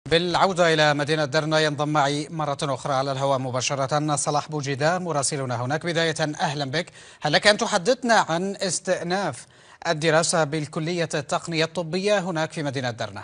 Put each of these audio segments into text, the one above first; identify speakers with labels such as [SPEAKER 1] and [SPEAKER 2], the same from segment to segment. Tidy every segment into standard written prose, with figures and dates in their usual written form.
[SPEAKER 1] بالعودة إلى مدينة درنا ينضم معي مرة أخرى على الهواء مباشرة صلاح بوجيدار مراسلنا هناك. بداية أهلا بك. هل لك أن تحدثنا عن استئناف الدراسة بالكلية التقنية الطبية هناك في مدينة درنا؟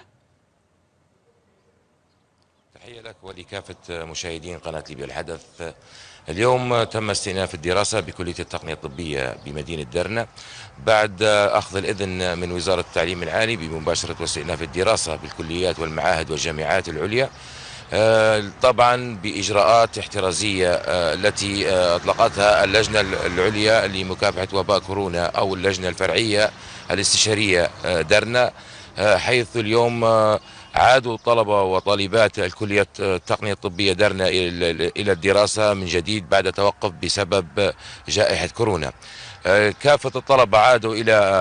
[SPEAKER 2] تحية لك ولكافة مشاهدين قناة ليبيا الحدث. اليوم تم استئناف الدراسة بكلية التقنية الطبية بمدينة درنا بعد أخذ الإذن من وزارة التعليم العالي بمباشرة واستئناف الدراسة بالكليات والمعاهد والجامعات العليا، طبعا بإجراءات احترازية التي أطلقتها اللجنة العليا لمكافحة وباء كورونا أو اللجنة الفرعية الاستشارية درنا، حيث اليوم عادوا طلبة وطالبات الكلية التقنية الطبية درنا إلى الدراسة من جديد بعد توقف بسبب جائحة كورونا. كافة الطلبة عادوا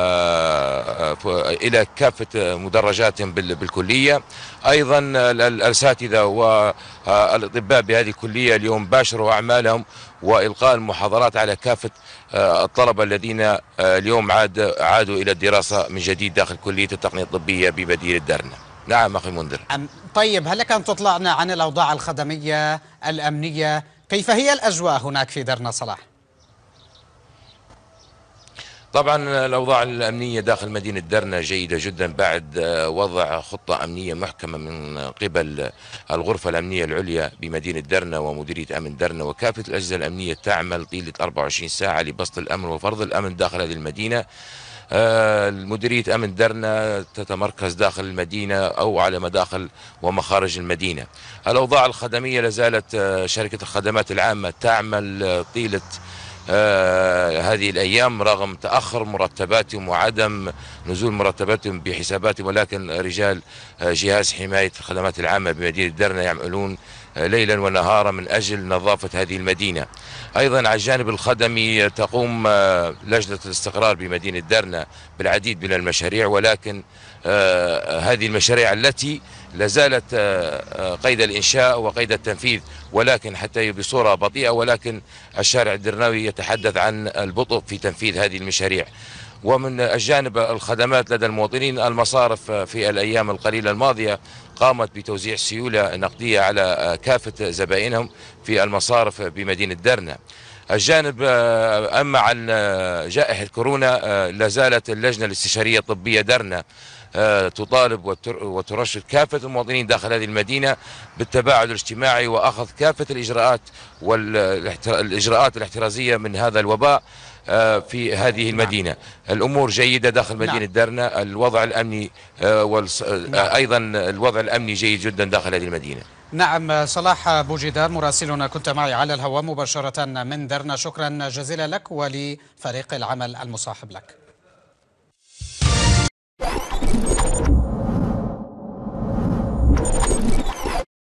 [SPEAKER 2] إلى كافة مدرجاتهم بالكلية. أيضا الأساتذة والأطباء بهذه الكلية اليوم باشروا أعمالهم وإلقاء المحاضرات على كافة الطلبة الذين اليوم عادوا إلى الدراسة من جديد داخل كلية التقنية الطبية بمدينة درنا. نعم أخي منذر.
[SPEAKER 1] طيب، هل لك أن تطلعنا عن الأوضاع الخدمية الأمنية؟ كيف هي الأجواء هناك في درنا صلاح؟
[SPEAKER 2] طبعا الأوضاع الأمنية داخل مدينة درنا جيدة جدا بعد وضع خطة أمنية محكمة من قبل الغرفة الأمنية العليا بمدينة درنا ومديرية أمن درنا، وكافة الأجهزة الأمنية تعمل طيلة 24 ساعة لبسط الأمن وفرض الأمن داخل هذه المدينة. مديرية أمن درنا تتمركز داخل المدينة أو على مداخل ومخارج المدينة. الأوضاع الخدمية لازالت شركة الخدمات العامة تعمل طيلة هذه الأيام رغم تأخر مرتباتهم وعدم نزول مرتباتهم بحساباتهم، ولكن رجال جهاز حماية الخدمات العامة بمدينة درنا يعملون ليلا ونهارا من أجل نظافة هذه المدينة. أيضا على الجانب الخدمي تقوم لجنة الاستقرار بمدينة درنا بالعديد من المشاريع، ولكن هذه المشاريع التي لازالت قيد الإنشاء وقيد التنفيذ، ولكن حتى بصورة بطيئة، ولكن الشارع الدرناوي يتحدث عن البطء في تنفيذ هذه المشاريع. ومن الجانب الخدمات لدى المواطنين، المصارف في الأيام القليلة الماضية قامت بتوزيع سيولة نقدية على كافة زبائنهم في المصارف بمدينة درنا. الجانب أما عن جائحة كورونا، لازالت اللجنة الاستشارية الطبية درنا تطالب وترشد كافة المواطنين داخل هذه المدينة بالتباعد الاجتماعي وأخذ كافة الإجراءات والإجراءات الاحترازية من هذا الوباء في هذه المدينة. الأمور جيدة داخل مدينة درنا، الوضع الأمني أيضا الوضع الأمني جيد جدا داخل هذه المدينة.
[SPEAKER 1] نعم، صلاح بوجيدار مراسلنا كنت معي على الهواء مباشرة من درنا. شكرا جزيلا لك ولفريق العمل المصاحب لك.